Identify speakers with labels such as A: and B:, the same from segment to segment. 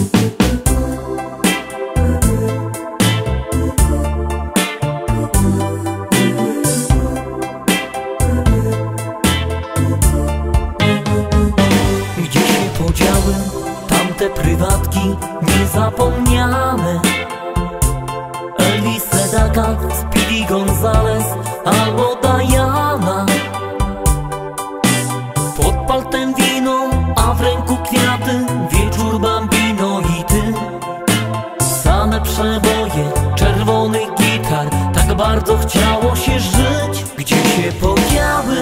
A: Tamte prywatki niezapomniane, Elvis Sedaka, Speedy Gonzales albo Diana. Pod paltem wino, a w ręku kwiaty, wieczór Bambino i ty. Same przeboje czerwonych gitar, tak bardzo chciało się żyć. Gdzie się podziały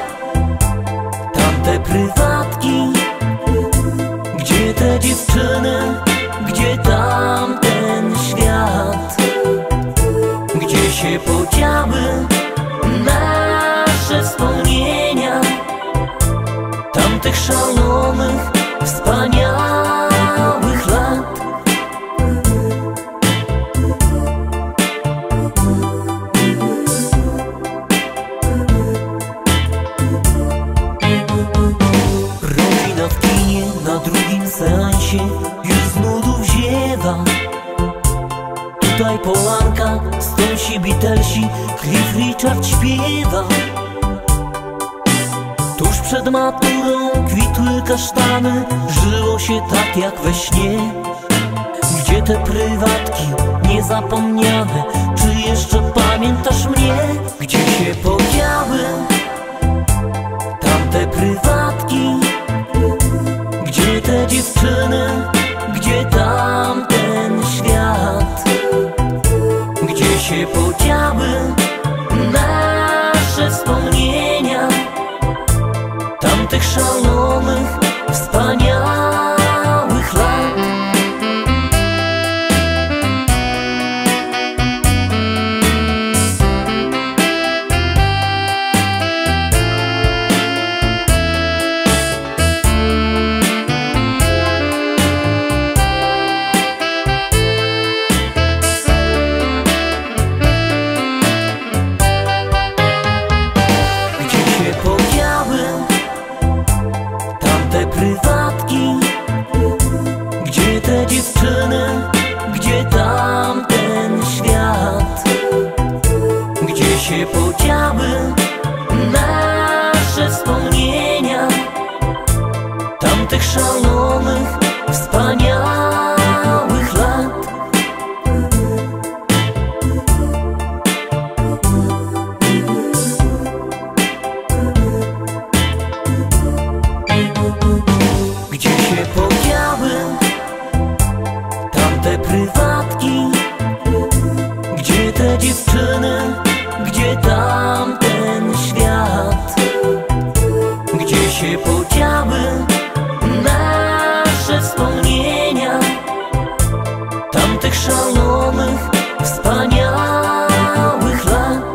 A: tamte prywatki? Gdzie te dziewczyny, gdzie tamten świat? Gdzie się podziały nasze wspomnienia tamtych szalonych, wspaniałych lat? Rodzina w kinie na drugim seansie już z nudów ziewa. Tutaj Polanka, Stonesi, Beatlesi, Cliff Richard śpiewa. Tuż przed maturą kwitły kasztany, żyło się tak jak we śnie. Gdzie te prywatki niezapomniane? Czy jeszcze pamiętasz mnie? Gdzie się podziały tamte prywatki? Gdzie te dziewczyny, gdzie tamten świat? Gdzie się podziały nasze wspomnienia tamtych szalonych, wspaniałych lat? Prywatki, gdzie te dziewczyny, gdzie tamten świat? Gdzie się podziały nasze wspomnienia tamtych szalonych, wspaniałych lat? Gdzie się podziały tamte prywatki? Gdzie te dziewczyny, gdzie tamten świat? Gdzie się podziały nasze wspomnienia tamtych szalonych, wspaniałych lat?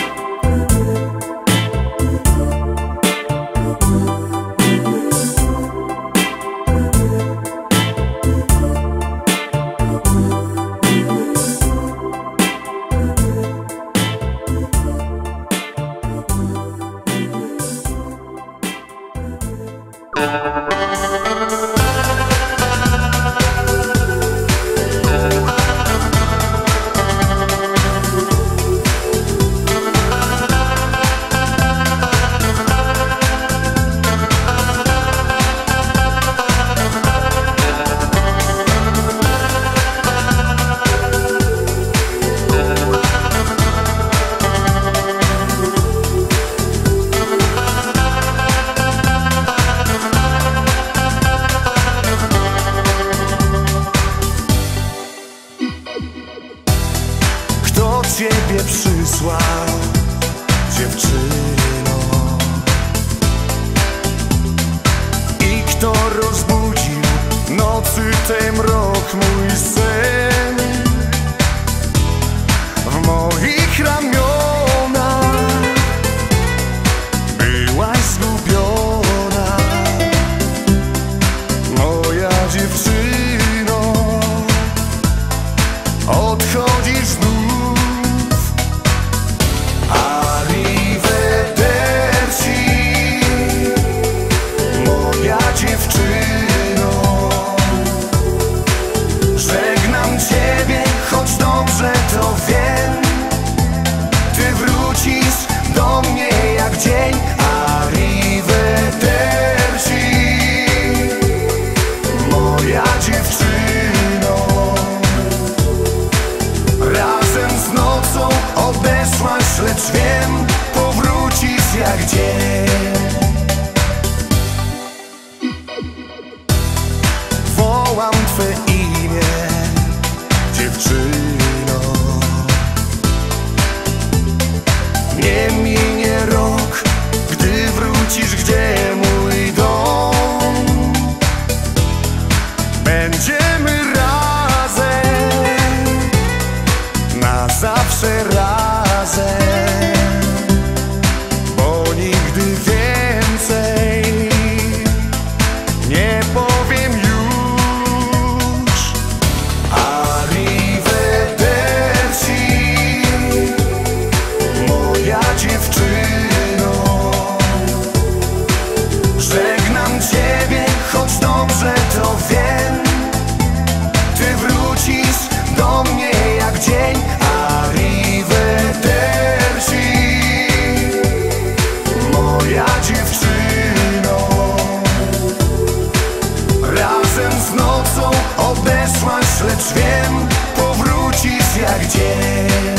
B: Ciebie przysłał, dziewczyno? I kto rozbudził nocy ten mrok mój sen? W moich ramionach byłaś zgubiona, moja dziewczyno. Odchodzisz znów. Dziewczyno, Twe imię, dziewczyno. Nie minie rok, gdy wrócisz, gdzie mój dom. Będziemy razem, na zawsze razem, bo nigdy więcej nie powiem już. Arrivederci, moja dziewczyno. Żegnam Ciebie, choć dobrze to wiem. Ty wrócisz do mnie jak dzień. Arrivederci, moja dziewczyno. Razem z nocą odeszłaś, lecz wiem, powrócisz jak dzień.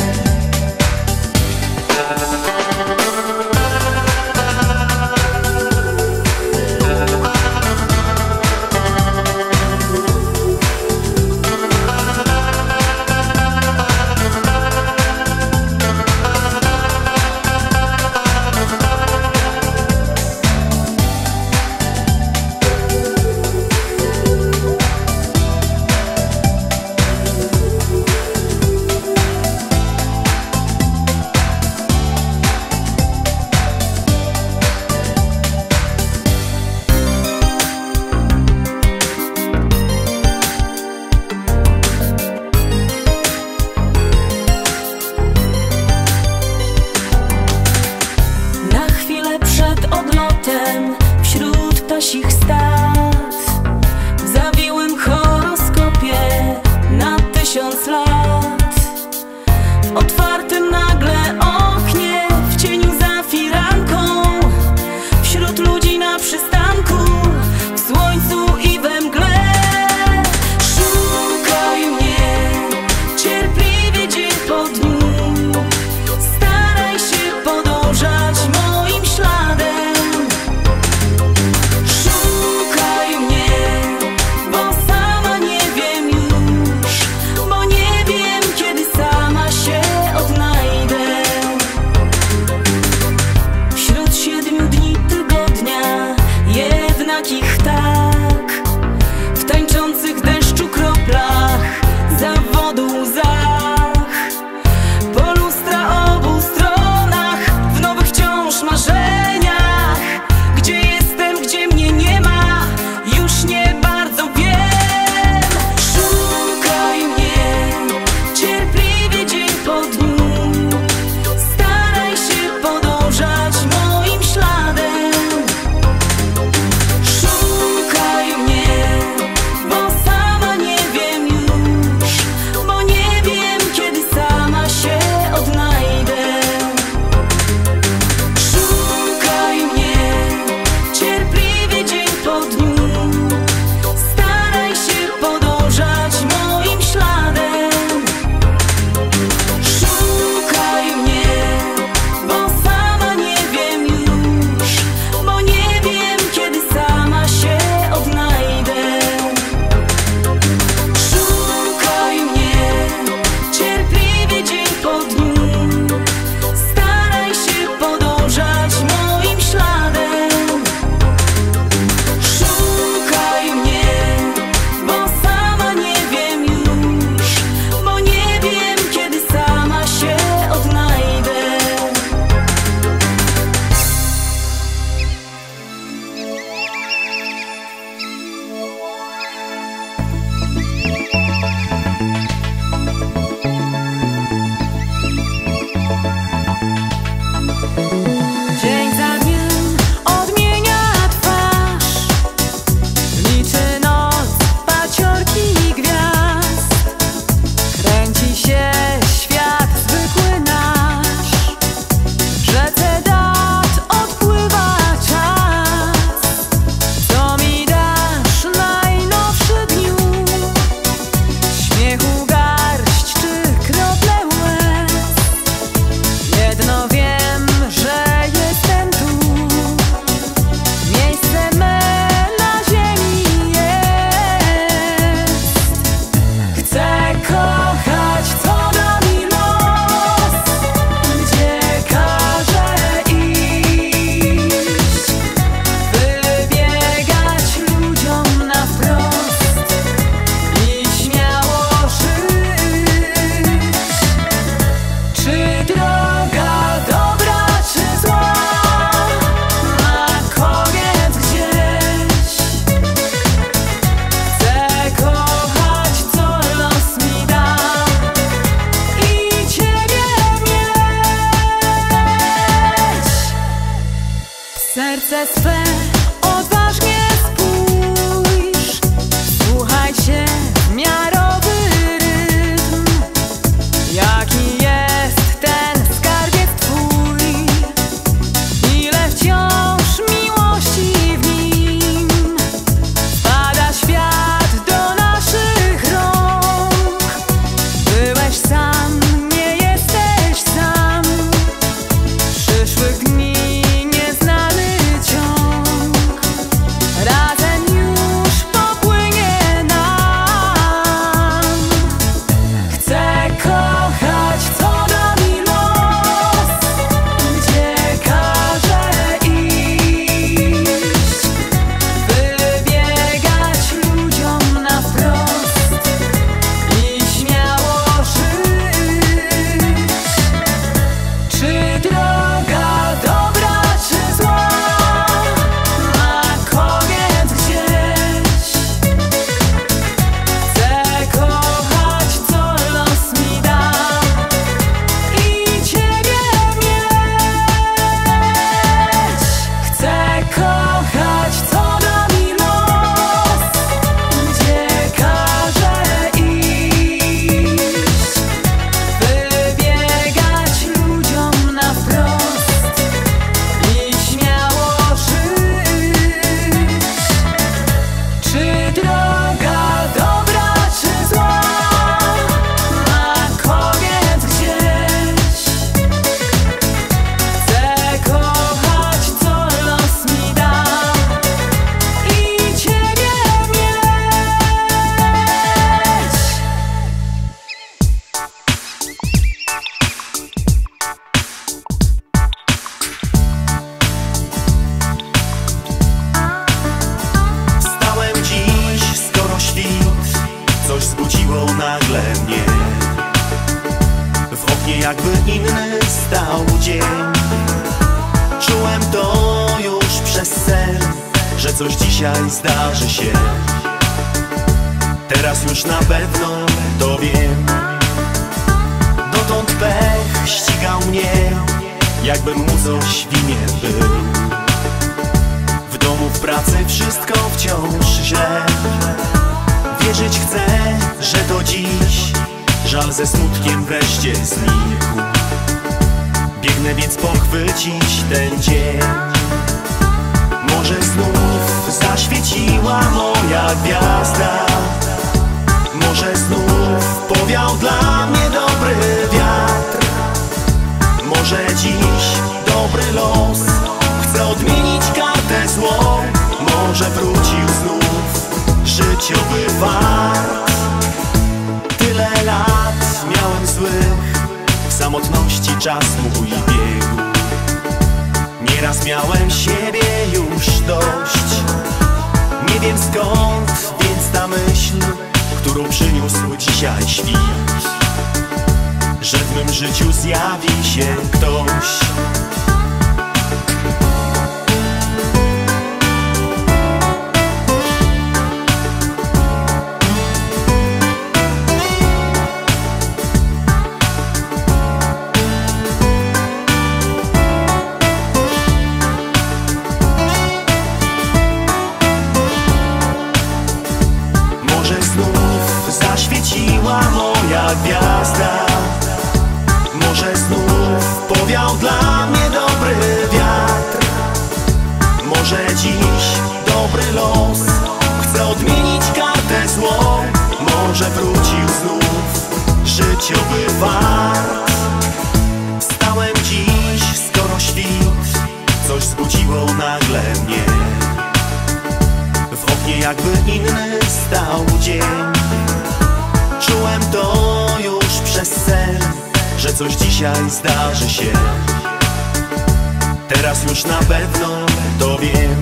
C: swe, odważnie spójrz. Słuchaj się w miarowy rytm, jaki jest ten skarbiec twój. Ile wciąż miłości w nim wpada świat do naszych rąk. Byłeś sam, nie jesteś sam. Przyszłych dni nieznany ciąg razem już popłynie nam. Chcę kochać, co da mi los, gdzie każe iść, wybiegać ludziom na wprost i śmiało żyć. Czy droga dobra, czy zła ma koniec gdzieś? Chcę kochać, co los mi da i Ciebie mieć. Chcę kochać, co da mi los, gdzie każe iść, wybiegać ludziom na wprost i śmiało żyć. Czy droga dobra, czy zła ma koniec gdzieś? Chcę kochać, co los mi da i Ciebie mieć.
B: Wstałem dziś, skoro świt, coś zbudziło nagle mnie. W oknie jakby inny stał dzień. Czułem to już przez sen, że coś dzisiaj zdarzy się. Teraz już na pewno to wiem. Dotąd pech ścigał mnie, jakbym mu coś winien był. W domu, w pracy wszystko wciąż źle. Wierzyć chcę, że to dziś żal ze smutkiem wreszcie znikł. Biegnę więc pochwycić ten dzień. Może znów zaświeciła moja gwiazda. Może znów powiał dla mnie dobry wiatr. Może dziś dobry los chce odmienić kartę złą. Może wrócił znów życiowy fart. Tyle lat miałem złych, w samotności czas mój biegł. Nieraz miałem siebie już dość. Nie wiem skąd więc ta myśl, którą przyniósł dzisiaj świt, że w mym życiu zjawi się ktoś. Może znów zaświeciła moja gwiazda. Może znów powiał dla mnie dobry wiatr. Może dziś dobry los chce odmienić kartę złą. Może wrócił znów życiowy fart. Wstałem dziś, skoro świt, coś zbudziło nagle mnie. W oknie jakby inny stał dzień. Czułem to już przez sen, że coś dzisiaj zdarzy się. Teraz już na pewno to wiem.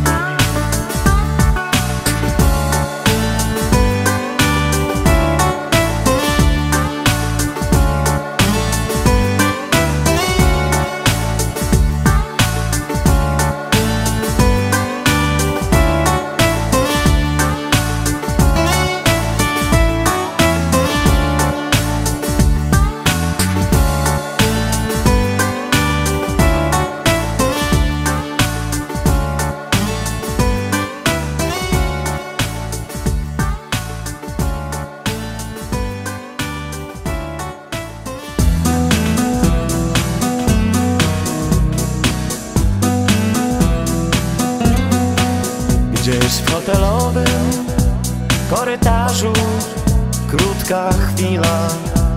B: hotelowym korytarzu krótka chwila.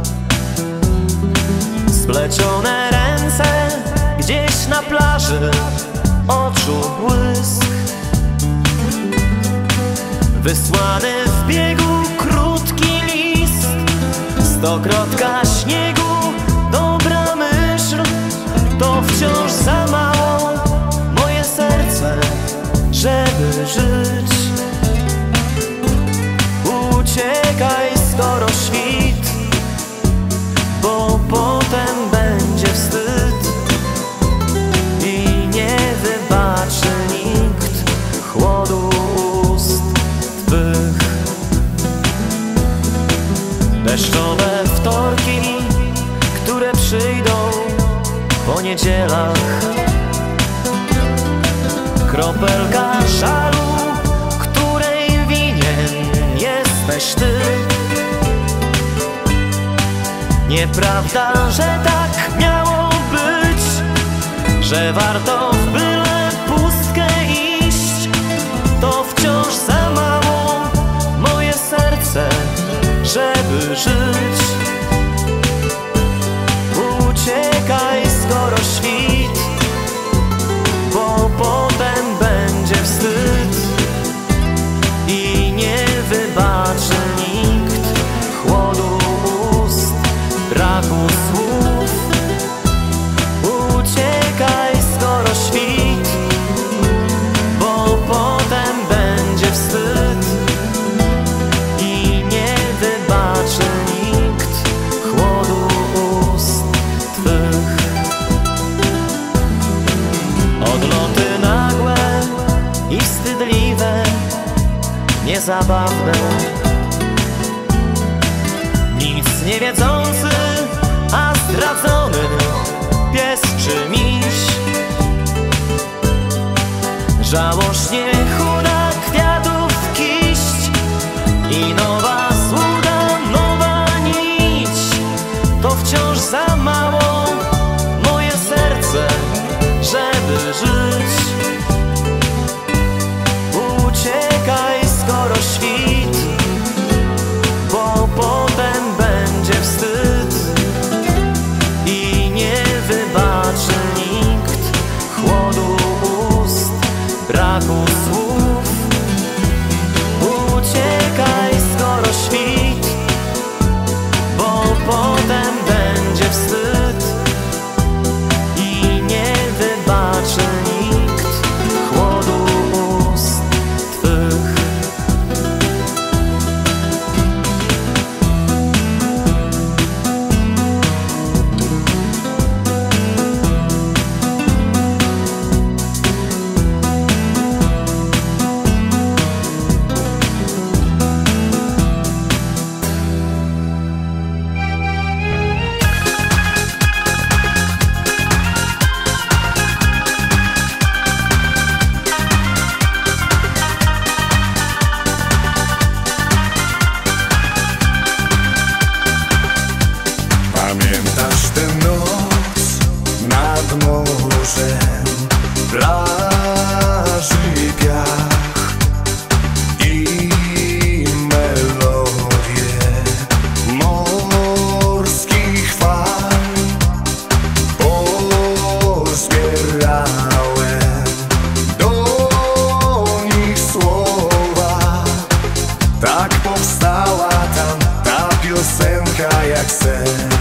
B: Splecione ręce gdzieś na plaży, oczu błysk. Wysłany w biegu krótki list, stokrotka śniegu, dobra myśl. To wciąż za mało, moje serce, żeby żyć. Uciekaj, skoro świt, bo potem będzie wstyd i nie wybaczy nikt chłodu ust twych. Deszczowe wtorki, które przyjdą po niedzielach, kropelka żalu, której winien jesteś ty. Nieprawda, że tak miało być, że warto w byle pustkę iść. To wciąż za mało, moje serce, żeby żyć. Uciekaj, skoro świt, bo potem będzie wstyd i nie wybaczy nikt chłodu ust, braku słów. Uciekaj, skoro świt, bo potem będzie wstyd i nie wybaczy nikt chłodu ust twych. Odloty nagłe i wstydliwe, niezabawne, nic nie wiedzący, a zdradzony pies czy miś. Żałośnie chuda kwiatów kiść i nowa złuda, nowa nić. To wciąż za mało, moje serce, żeby żyć. Uciekaj, skoro świt, bo potem będzie wstyd i nie wybaczy nikt chłodu ust, braku słów. Uciekaj, skoro świt, bo potem będzie wstyd i nie wybaczy nikt chłodu ust twych.
D: Pamiętasz tę noc nad morzem, plaży i piach i melodię morskich fal. Pozbierałem do nich słowa, tak powstała tam ta piosenka jak sen.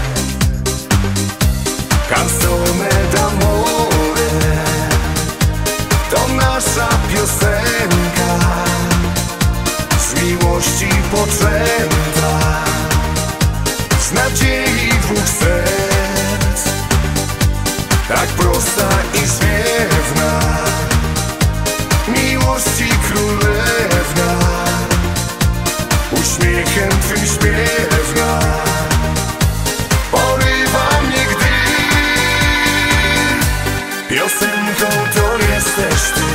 D: Canzone d'amore, to nasza piosenka, z miłości poczęta, z nadziei dwóch serc, tak prosta i zwiewna, miłości królewna, uśmiechem twym śpiewna. Porywa mnie, gdy piosenką to jesteś ty.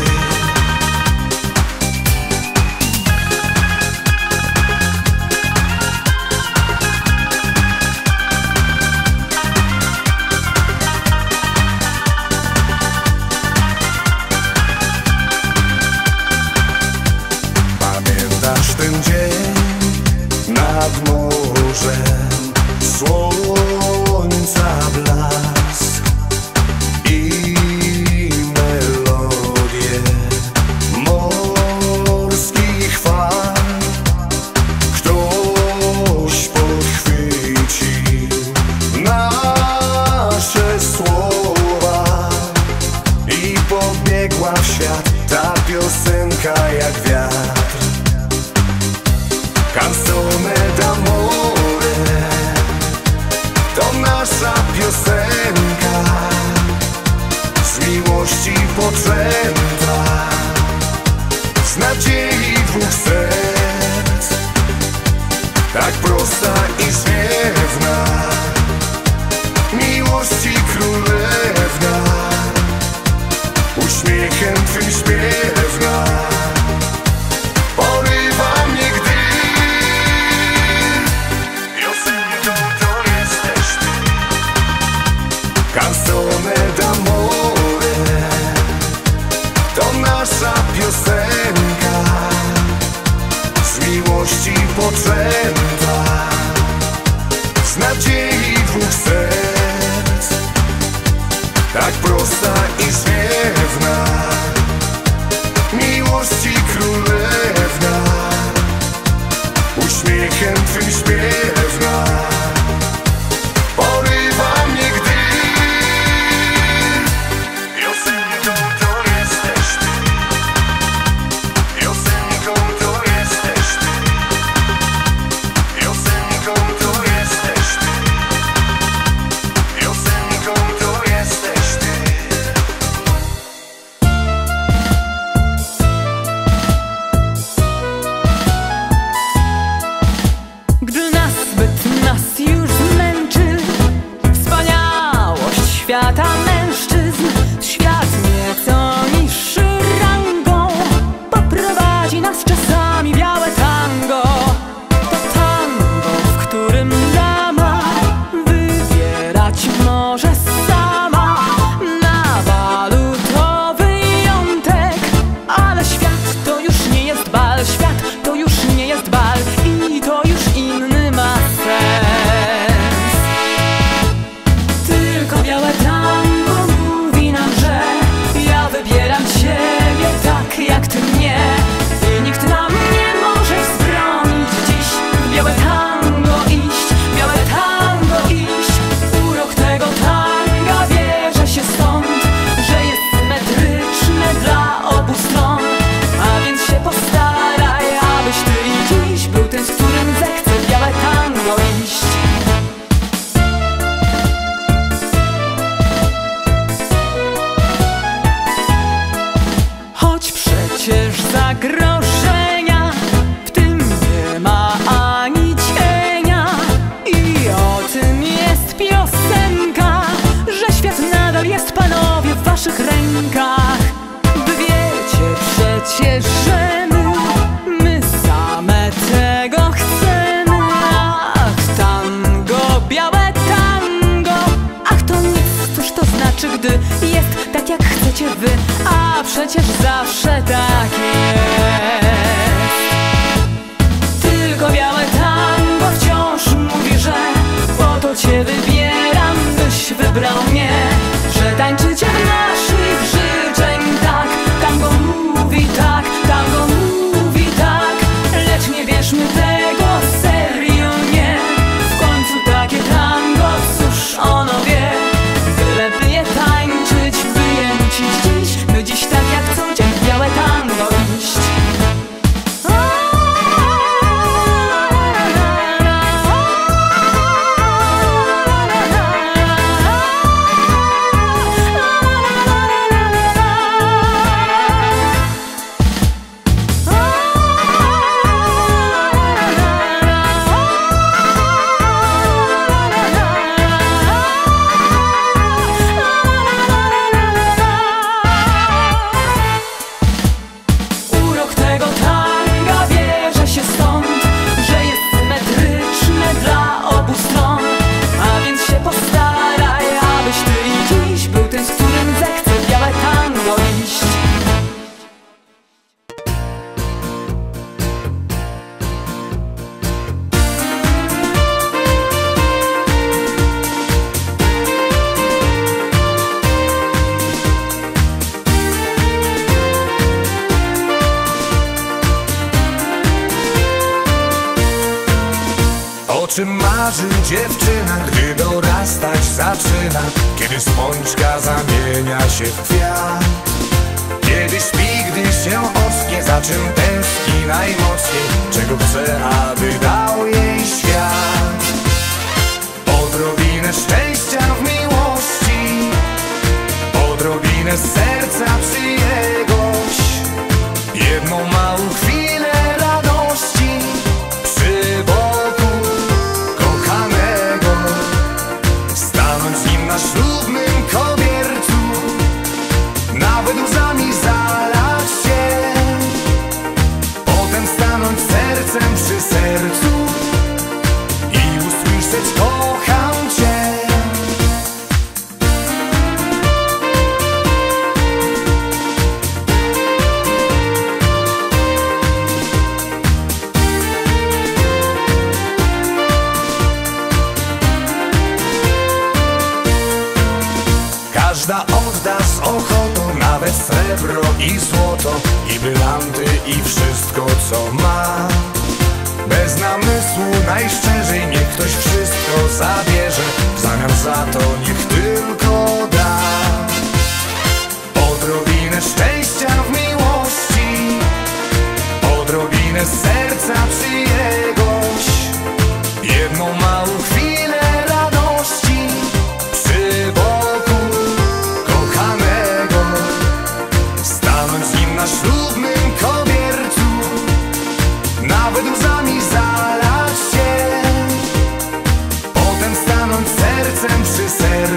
D: nad morzem, słońca blask i melodie morskich fal. Ktoś podchwycił nasze słowa i pobiegła w świat ta piosenka jak wiatr. Canzone d'amore to nasza piosenka, z miłości poczęta, z nadziei dwóch serc, tak prosta i zwiewna, miłości królewna, uśmiechem twym śpiewna. Porywa mnie, gdy piosenką to jesteś ty. Canzone d'amore to nasza piosenka, z miłości poczęta, z nadziei dwóch serc, tak prosta i zwiewna, miłości królewna, uśmiechem twym śpiewna. Porywa mnie, gdy piosenką to jesteś ty. Piosenką to jesteś ty. Piosenką to jesteś ty. Piosenką to jesteś ty.
C: Gdy nas zbyt nas już zmęczy wspaniałość świata mężczyzn, świat nieco niższy rangą poprowadzi nas czasami białe tango. To tango, w którym dama wybierać może sama. Na balu to wyjątek, ale świat to już nie jest bal. Świat to już nie jest bal i to już inny ma sens. Tylko białe tango mówi nam, że ja wybieram ciebie tak jak ty mnie, i nikt nam nie może zbronić dziś w białe tango iść, białe tango iść. Urok tego tanga bierze się stąd, że jest symetryczne dla obu stron. A więc się postaraj, abyś ty i dziś był tym, z którym zechce w białe tango iść. Choć przecież zagrożenia w tym nie ma ani cienia, i o tym jest piosenka, że świat nadal jest, panowie, w waszych rękach. Wy wiecie przecież, że my same tego chcemy. Ach, tango, białe tango, ach to nic, cóż to znaczy, gdy jest tak jak chcecie wy, a przecież zawsze tak jest. Tylko białe tango wciąż mówi, że po to cię wybieram, byś wybrał mnie, że tańczycie w naszych życzeń tak. Tango mówi tak, tango mówi tak, lecz nie bierzmy tego serio, nie. W końcu takie tango, cóż ono wie, byleby je tańczyć, wyjęcić dziś, by dziś tak jak co dzień białe tango iść.
E: O czym marzy dziewczyna, gdy dorastać zaczyna? Kiedy z pączka zamienia się w kwiat. Kiedy śpi, gdy się ocknie, za czym tęskni najmocniej, czego chce, aby dał jej świat. Odrobinę szczęścia w miłości, odrobinę serca czyjegoś, jedną małą chwilę radości przy boku kochanego. Stanąć z nim na ślubnym kobiercu, nawet łzami zalać się, potem stanąć sercem przy sercu i usłyszeć: kocham cię. Każda odda z ochotą, nawet srebro i złoto, i brylanty, i wszystko co ma. Bez namysłu najszczerzej niech ktoś wszystko zabierze, w zamian za to niech tylko da. Odrobinę szczęścia w miłości, odrobinę serca czyjegoś, jedną małą chwilę radości przy boku kochanego. Stanąć z nim na ślubnym kobiercu, nawet łzami zalać się, potem stanąć sercem przy sercu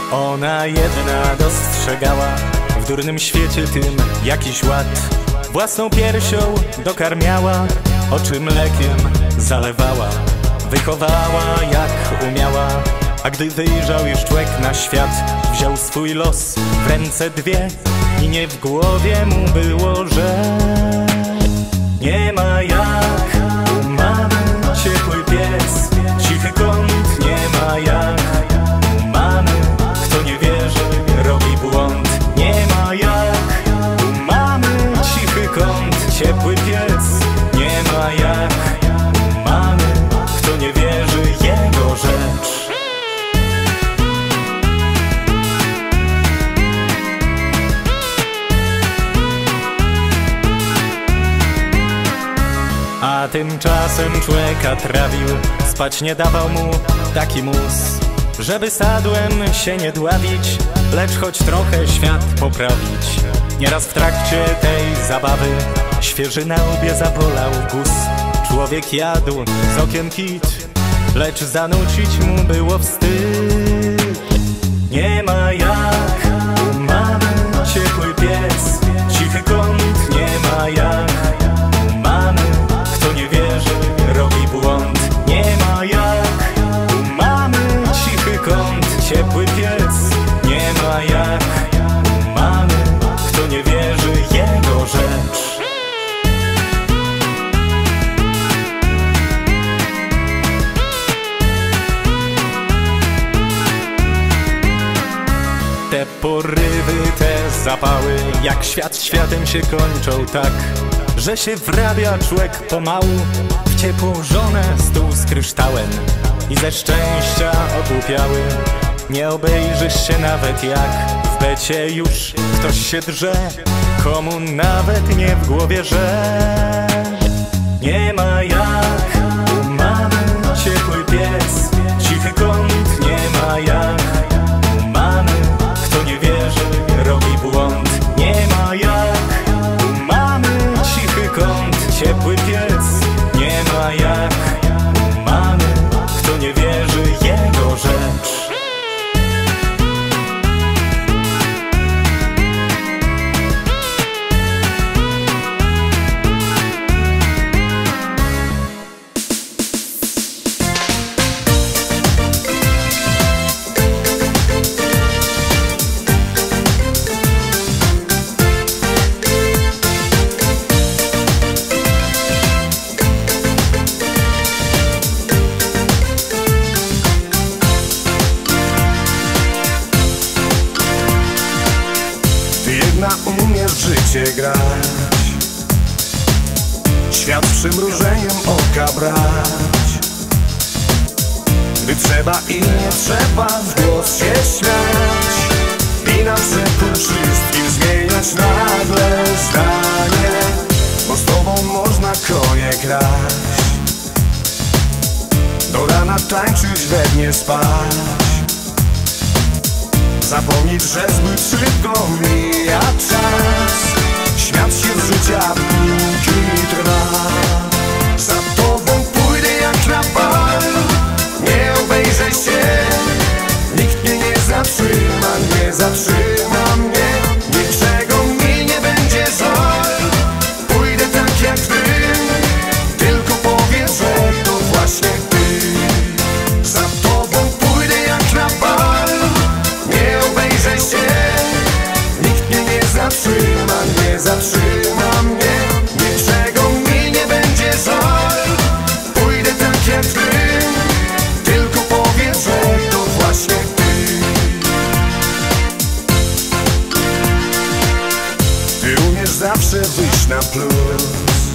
F: Ona jedna dostrzegała w durnym świecie tym jakiś ład. Własną piersią dokarmiała, oczy mlekiem zalewała. Wychowała jak umiała, a gdy wyjrzał już człowiek na świat, wziął swój los w ręce dwie i nie w głowie mu było, że nie ma jak u mamy ciepły piec, cichy kąt, nie ma jak u mamy. Kto nie wierzy, robi błąd. Nie ma jak u mamy cichy kąt, ciepły piec. Nie ma jak u mamy. Kto nie wierzy, jego rzecz. A tymczasem człowieka trawił, spać nie dawał mu taki mus, żeby sadłem się nie dławić, lecz choć trochę świat poprawić. Nieraz w trakcie tej zabawy świeży na łbie zabolał guz. Człowiek jadł z okien kit, lecz zanucić mu było wstyd. Nie ma jak u mamy ciepły piec, cichy kąt. Nie ma jak u mamy. Kto nie wierzy, robi błąd. Nie ma jak u mamy cichy kąt, ciepły piec. Nie ma jak u mamy. Kto nie wierzy, jego rzecz. Te porywy, te zapały, jak świat światem się kończą tak, że się wrabia człowiek pomału w ciepłą żonę, stół z kryształem i ze szczęścia ogłupiały. Nie obejrzysz się nawet jak w becie już ktoś się drze, komu nawet nie w głowie, że nie ma jak u mamy ciepły piec, cichy kąt. Nie ma jak u mamy. Kto nie wierzy, robi błąd. Nie ma jak u mamy cichy kąt, ciepły piec. Nie ma jak u mamy. Kto nie wierzy, jego rzecz.
E: Umiesz w życie grać, świat przymrużeniem oka brać. Gdy trzeba i nie trzeba, w głos się śmiać i na przekór wszystkim zmieniać nagle zdanie, bo z tobą można konie kraść, do rana tańczyć, we dnie spać. Zapomnieć, że zbyt szybko mija czas, śmiać się z życia, póki trwa. Za tobą pójdę jak na bal, nie obejrzę się, nikt mnie nie zatrzyma, nie zatrzyma mnie. Niczego mi nie będzie żal, pójdę tak jak ty, tylko powiedz, że to właśnie ty. Za tobą pójdę jak na bal, nie obejrzę się, nikt mnie nie zatrzyma, nie zatrzyma mnie. Niczego mi nie będzie żal, pójdę tak jak ty, tylko powiedz, że to właśnie ty. Ty umiesz zawsze wyjść na plus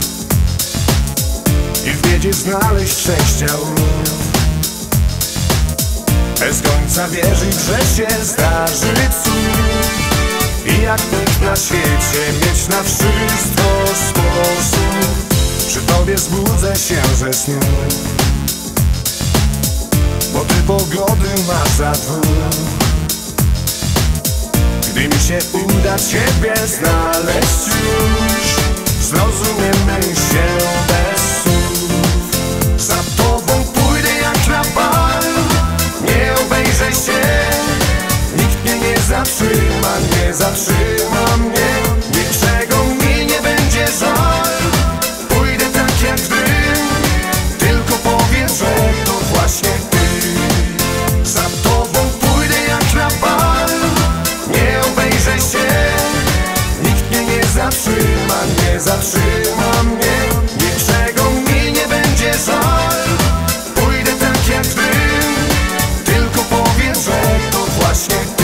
E: i w biedzie znaleźć szczęścia łód. Bez końca wierzyć, że się zdarzy cud i jak nikt na świecie mieć na wszystko sposób. Przy tobie zbudzę się ze snu, bo ty pogody masz za dwóch. Gdy mi się uda ciebie znaleźć już, zrozumiemy się bez słów. Za tobą pójdę jak na bal, nie obejrzę się, zatrzyma mnie. Niczego mi nie będzie żal. Pójdę tak jak ty, tylko powiedz, że to właśnie ty.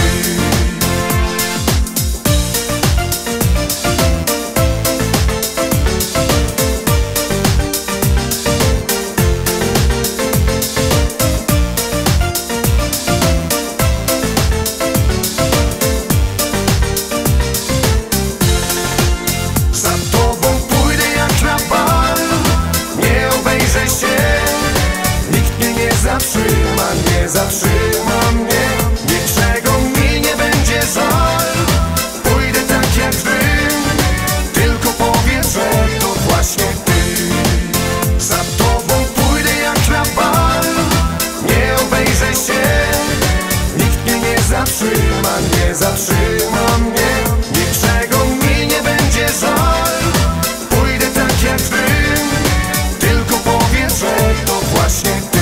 E: Nie zatrzyma mnie, niczego mi nie będzie żal. Pójdę tak jak ty, tylko powiedz, że to właśnie ty. Za tobą pójdę jak na bal, nie obejrzę się, nikt mnie nie zatrzyma, nie zatrzyma mnie. Niczego mi nie będzie żal. Pójdę tak jak ty, tylko powiedz, że to właśnie ty.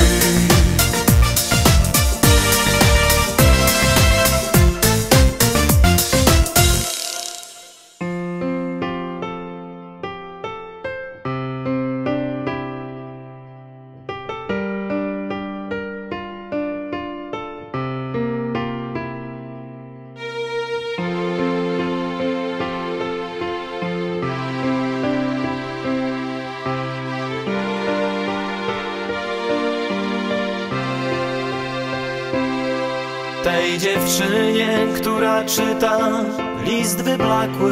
A: Tej dziewczynie, która czyta list wyblakły,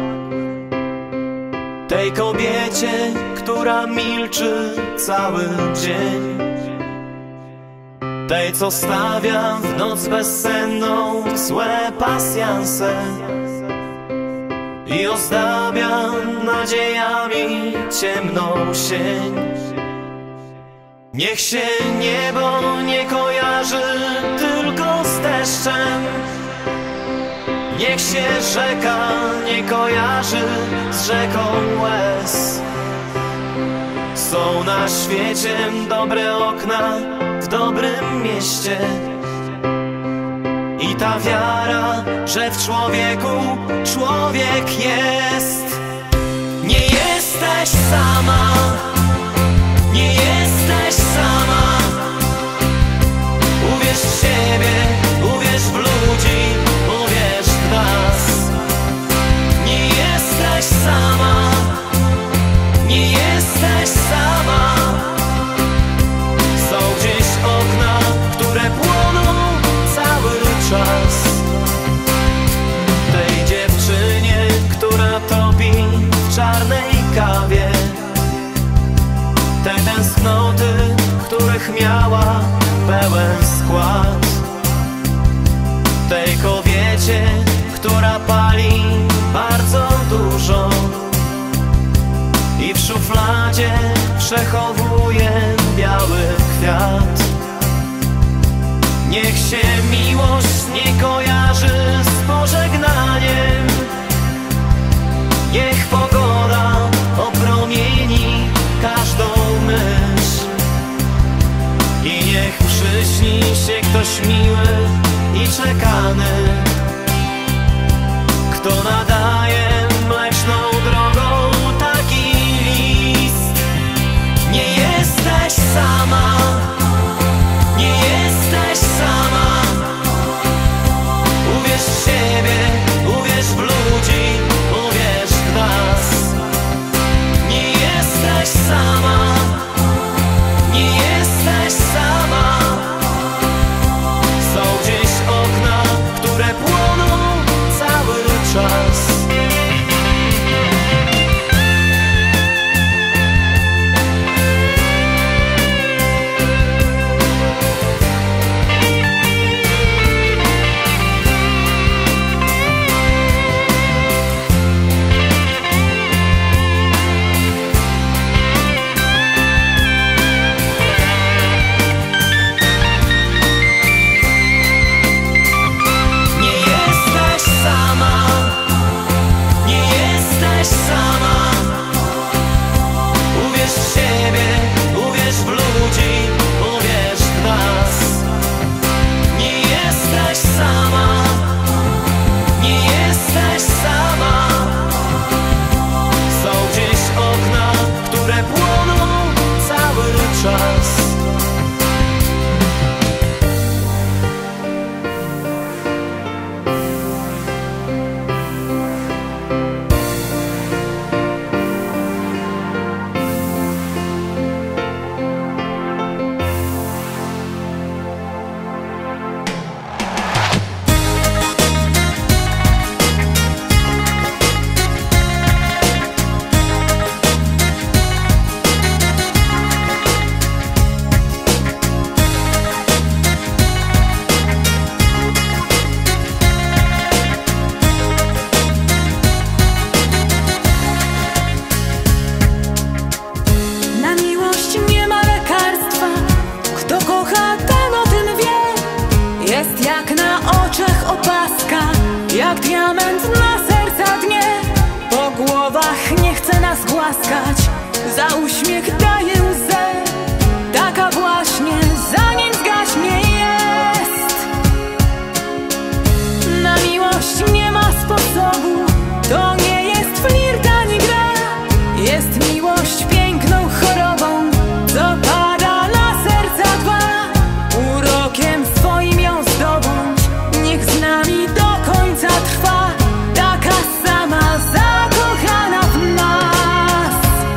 A: tej kobiecie, która milczy cały dzień, tej, co stawia w noc bezsenną złe pasjanse i ozdabia nadziejami ciemną sień. Niech się niebo nie kojarzy tylko z deszczem, niech się rzeka nie kojarzy z rzeką łez. Są na świecie dobre okna w dobrym mieście i ta wiara, że w człowieku człowiek jest. Nie jesteś sama, nie jesteś sama. Uwierz w siebie, uwierz w ludzi, uwierz w nas. Nie jesteś sama, nie jesteś sama. Są gdzieś okna, które płoną cały czas. Tej dziewczynie, która topi w czarnej kawie, te tęsknoty, których miała pełen skład. Tej kobiecie, która pali bardzo dużo i w szufladzie przechowuje biały kwiat. Niech się miłość nie kojarzy z pożegnaniem, niech pogoda opromieni każdą myśl i niech przyśni się ktoś miły i czekany, kto nadaje mleczną drogą taki list. Nie jesteś sama, nie jesteś sama. Uwierz w siebie, uwierz w ludzi, uwierz w nas. Nie jesteś sama, nie jesteś sama. Są gdzieś
C: na oczach opaska, jak diament na serca dnie. Po głowach nie chce nas głaskać, za uśmiech daje łzę. Taka właśnie zanim zgaśnie jest. Na miłość nie ma sposobu, to nie jest flirt ani gra. Jest miłość piękną chorobą, co pada na serca dwa. Urokiem swoim ją zdobądź, niech z nami do końca trwa. Taka sama zakochana w nas.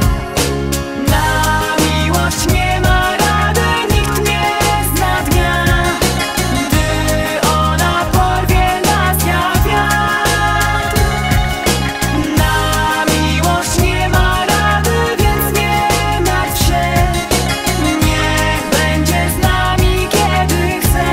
C: Na miłość nie ma rady, nikt nie zna dnia, gdy ona porwie nas jak wiatr. Na miłość nie ma rady, więc nie martw się, niech będzie z nami kiedy chce.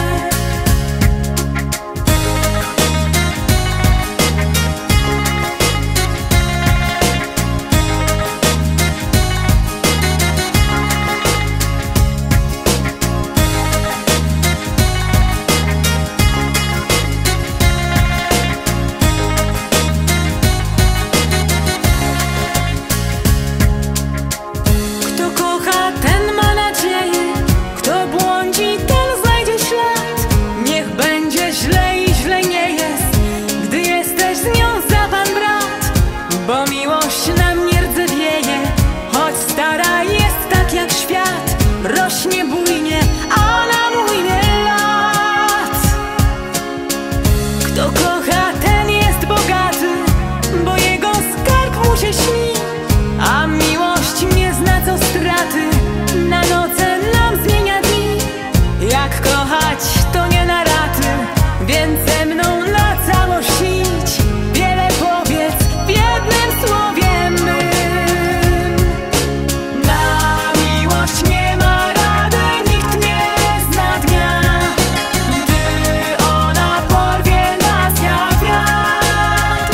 C: Kto kocha, ten ma nadzieję, kto błądzi, ten znajdzie ślad. Niech będzie źle i źle nie jest, gdy jesteś z nią za pan brat. Bo miłość nam nie rdzewieje, choć stara jest tak jak świat. Rośnie bujnie, a na młynie lat. Kto kocha, ten jest bogaty, bo jego skarb mu się śni. A miłość nie zna co straty, na noce nam zmienia dni. Jak kochać, to nie na raty, więc ze mną na całość idź. Wiele powiedz w jednym słowie mym. Na miłość nie ma rady, nikt nie zna dnia, gdy ona porwie nas jak wiatr.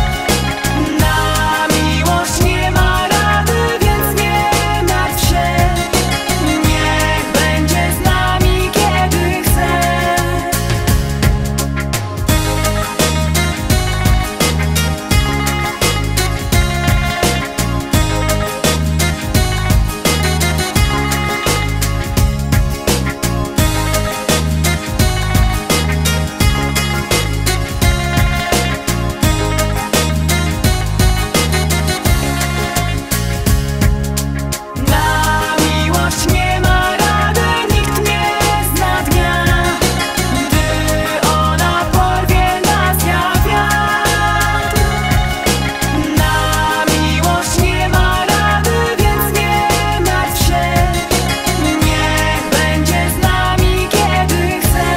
C: Na miłość nie ma rady, więc nie martw się, niech będzie z nami kiedy chce. Na miłość nie ma rady, nikt nie zna dnia, gdy ona porwie nas jak wiatr. Na miłość nie ma rady, więc nie martw się, niech będzie z nami kiedy chce.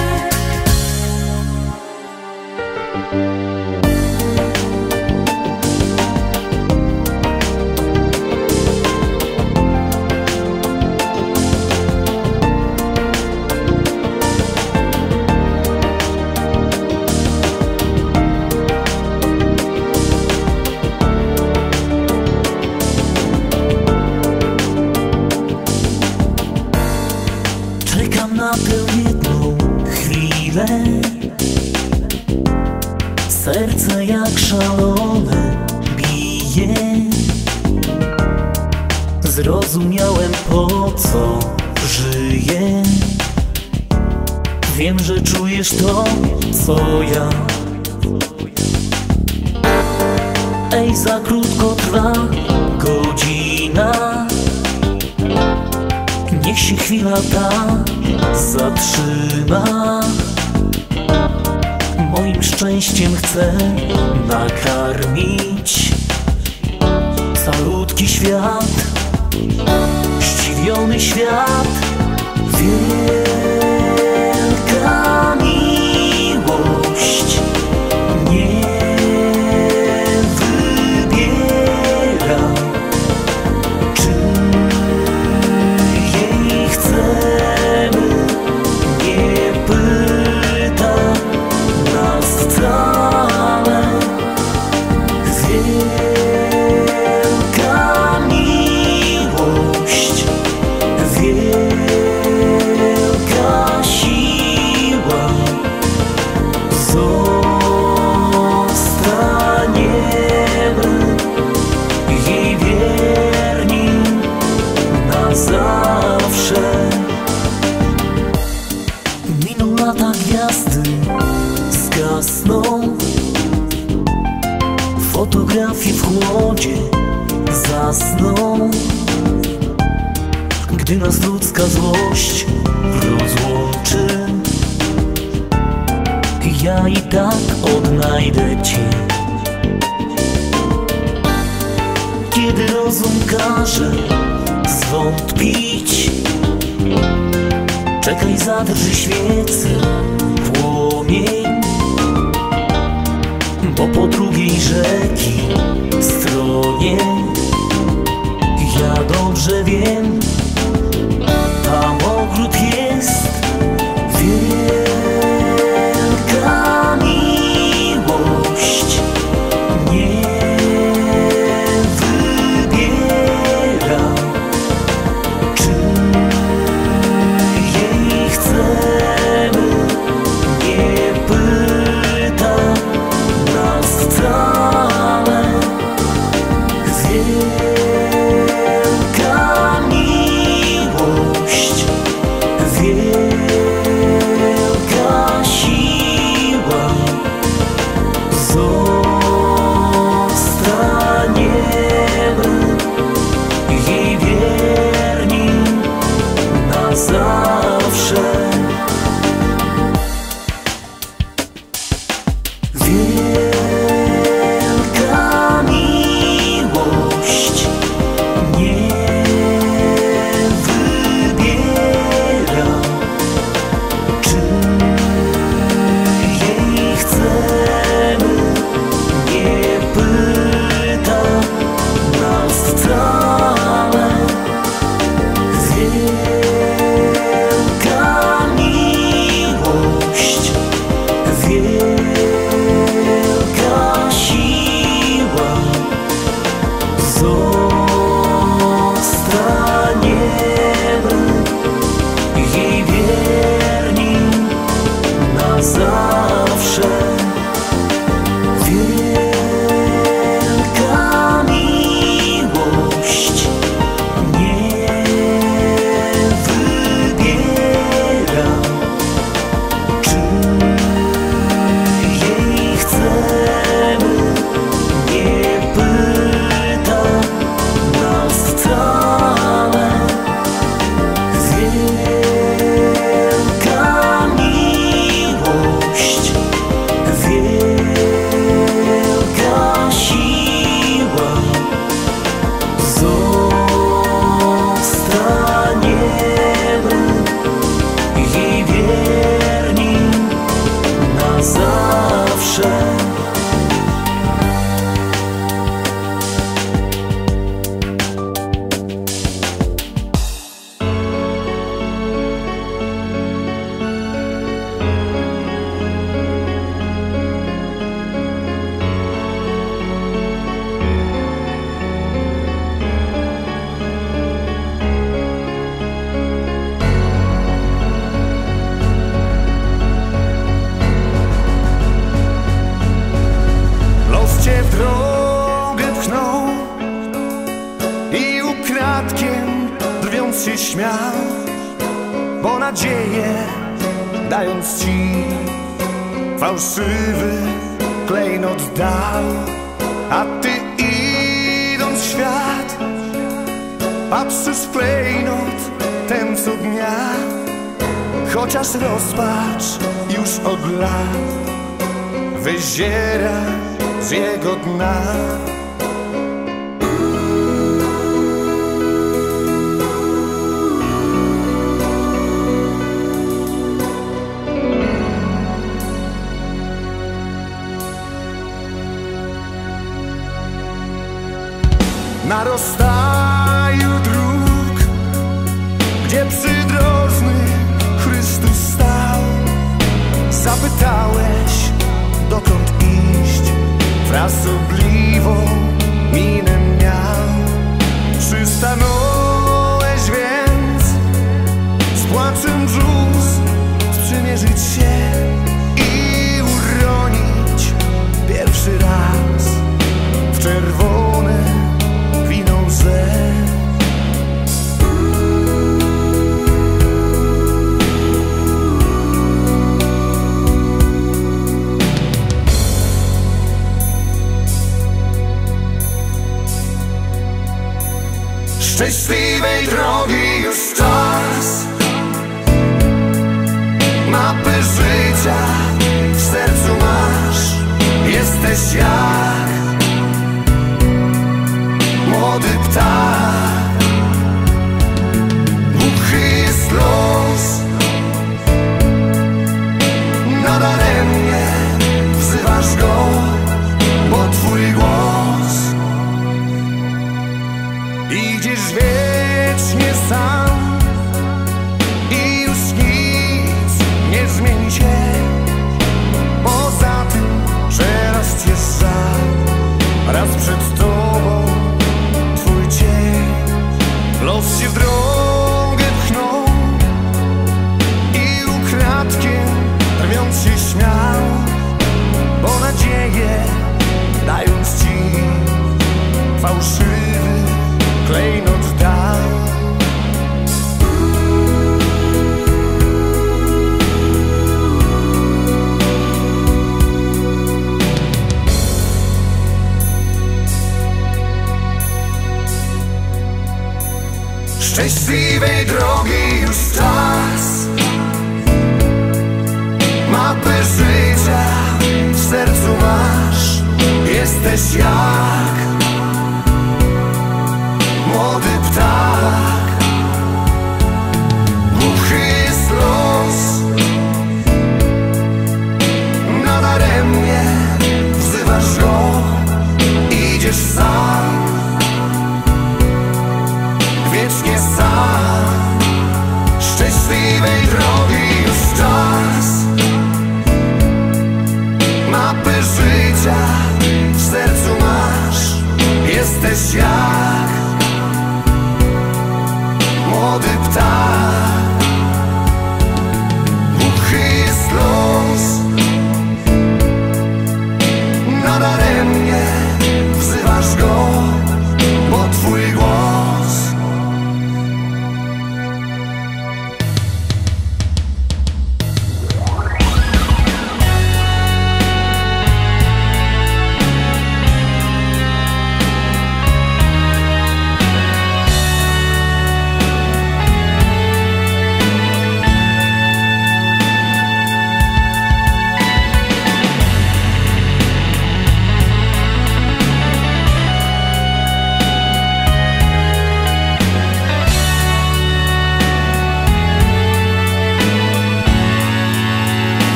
A: Czekam na tę jedną chwilę. Serce jak szalone bije. Zrozumiałem, po co żyję. Wiem, że czujesz to, co ja. Ej, za krótko trwa godzina. Niech się chwila ta zatrzyma. Moim szczęściem chcę nakarmić calutki świat, zdziwiony świat. Wielka miłość nie wybiera, czy jej chcemy, nie pyta nas wcale. Wielka miłość, wielka lata gwiazdy zgasną, fotografie w chłodzie zasną. Gdy nas ludzka złość rozłączy, ja i tak odnajdę Cię. Kiedy rozum każe zwątpić, czekaj, zadrży świecę płomień, bo po drugiej rzeki stronie ja dobrze wiem, tam ogród jest. Wielka miłość nie wybiera, czy jej chcemy, nie pyta nas wcale. Wielka miłość, wielka siła, zostaniemy jej wierni na zawsze. Wielka miłość nie wybiera, czy jej chcemy, nie pyta nas wcale. Wielka miłość, wielka siła, zostaniemy jej wierni na zawsze. Wielka miłość nie wybiera, czy jej chcemy, nie pyta nas wcale. Wielka miłość, wielka siła, zostaniemy jej wierni na zawsze.
E: Los cię w drogę pchnął i ukradkiem drwiąc się śmiał, bo nadzieję dając ci fałszywy klejnot dał. A ty idąc w świat patrzysz w klejnot ten co dnia, chociaż rozpacz już od lat wyziera z jego dna. Na rozstaju dróg, gdzie przydrożny Chrystus stał, zapytałeś, dokąd iść, frasobliwą minę miał. Przystanąłeś więc z płaczem brzus sprzymierzyć się i uronić pierwszy raz w czerwone winą łzę. drogi już czas. Mapy życia w sercu masz. Jesteś jak młody ptak. Głuchy jest los, nadaremnie wzywasz go, bo twój głos. Idziesz wiecznie sam i już nic nie zmieni się, poza tym, że raz cię żal, raz przed tobą twój cień. Los się w drogę pchnął i ukradkiem rwiąc się śmiał, bo nadzieję dając ci fałszywy klejnot dał. Szczęśliwej drogi już czas. Mapy życia w sercu masz. Jesteś jak młody ptak. Głuchy jest los, nadaremnie wzywasz go. Idziesz sam, wiecznie sam. Szczęśliwej drogi już czas. Mapy życia w sercu masz.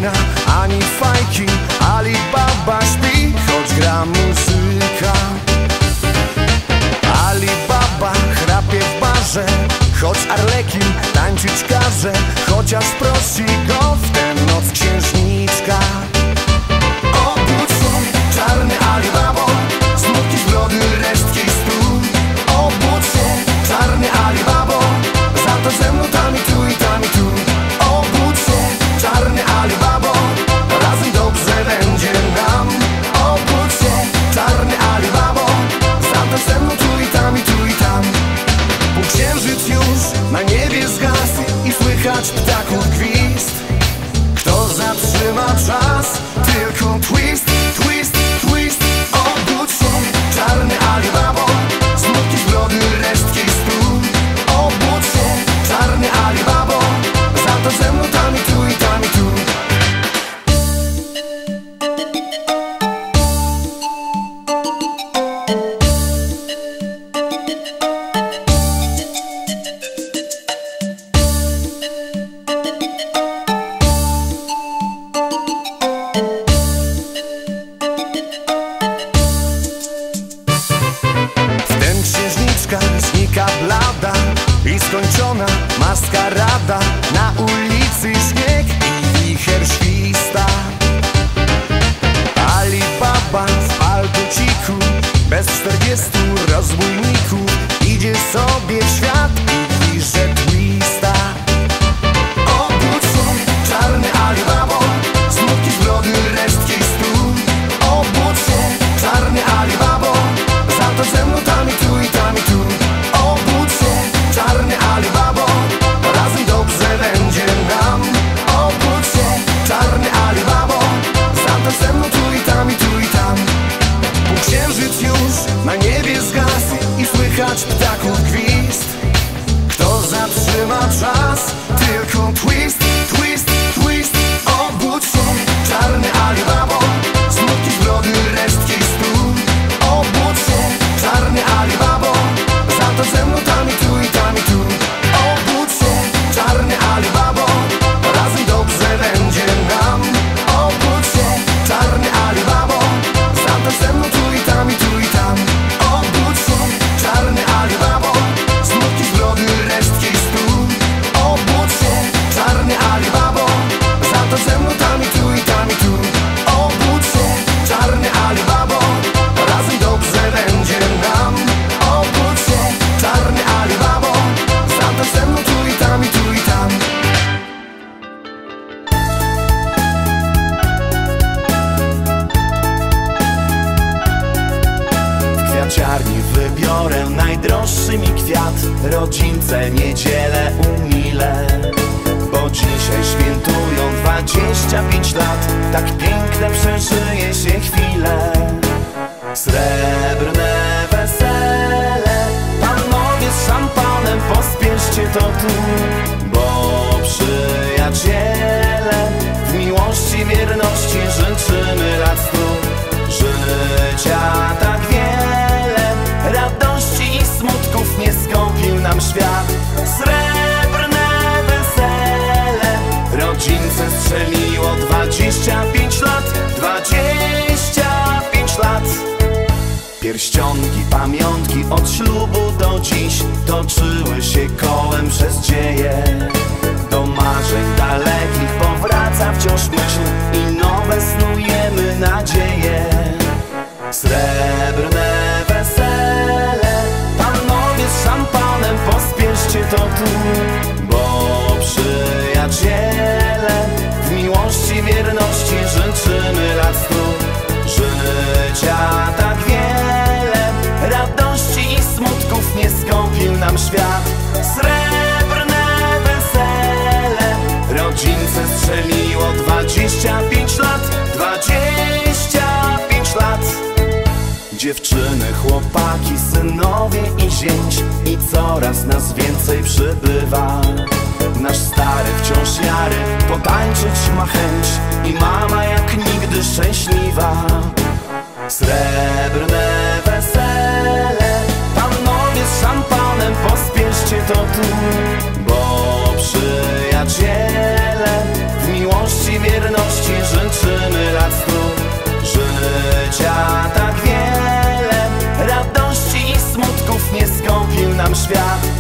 E: kina, ani fajki. Alibaba śpi, choć gra muzyka. Alibaba chrapie w barze, choć Arlekin tańczyć każe, chociaż prosi go w tę noc księżniczka. Obudź się, czarny Alibabo, smutki zbrody, resztki stół. Obudź się, czarny Alibabo, za to ze mną tam i tu i tam i tu. Obudź się, czarny Alibabo, razem dobrze będzie nam. Obudź się, czarny Alibabo, za to ze mną tu i tam i tu i tam. Półksiężyc już na niebie zgasł i słychać ptaków gwizd. Kto zatrzyma czas? Tylko twist, twist, twist. Obudź się, czarny Alibabo, smutki zbrody, resztki stół. Obudź się, czarny Alibabo, za to ze mną tam i tu i tam i tu. Znika blada i skończona maskarada. Na ulicy śnieg i wicher śwista. Alibaba w paltociku, bez 40 rozbójników, idzie sobie w świat i liże twista. Obudź się, czarny Alibabo, smutki zbrody, resztki stół. Obudź się, czarny Alibabo, za to ze mną tam i tu i tam i tu. Obudź się, czarny Alibabo, razem dobrze będzie nam. Obudź się, czarny Alibabo, za to ze mną tu i tam i tu i tam. Półksiężyc już na niebie zgasł i słychać ptaków gwizd. Kto zatrzyma czas? Tylko twist, twist, twist. Obudź się, czarny Alibabo, smutki zbrody, resztki stół. Obudź się, czarny Alibabo, za to ze mną tam i tu i tam i tu. Obudź się, czarny Alibabo, razem dobrze będzie nam. Obudź się, czarny Alibabo, za to ze mną tu i tam i tu i tam. Obudź się, czarny Alibabo, smutki zbrody, resztki stół. Obudź się, czarny Alibabo, za to ze mną tam i tu i tam i tu. Obudź się, czarny Alibabo, razem dobrze będzie nam. Obudź się, czarny Alibabo, za to ze mną tu i tam i tu i tam. W kwiaciarni wybiorę najdroższy mi kwiat, rodzince niedzielę umilę. Bo dzisiaj świętują 25 lat, tak piękne przeżyje się chwile. Srebrne wesele, panowie z szampanem, pospieszcie to tu. Bo przyjaciele, w miłości, wierności życzymy lat 100. Życia tak wiele, radości i smutków nie skąpił nam świat. Srebrne wesele, rodzince strzeliło 25 lat, 25 lat. Pierścionki, pamiątki od ślubu do dziś toczyły się kołem przez dzieje. Do marzeń dalekich powraca wciąż myśl i nowe snujemy nadzieje. Srebrne wesele, panowie z szampanem, pospieszcie to tu. Bo przyjaciele, w miłości, wierności życzymy lat 100. Życia tak wiele, radości i smutków nie skąpił nam świat. Srebrne wesele, rodzince strzeliło 25 lat, 25 lat. Dziewczyny, chłopaki, synowie i zięć, i coraz nas więcej przybywa. Nasz stary wciąż jary, potańczyć ma chęć i mama jak nigdy szczęśliwa. Srebrne wesele, panowie z szampanem, pospieszcie to tu. Bo przyjaciele, w miłości, wierności
B: nam świat.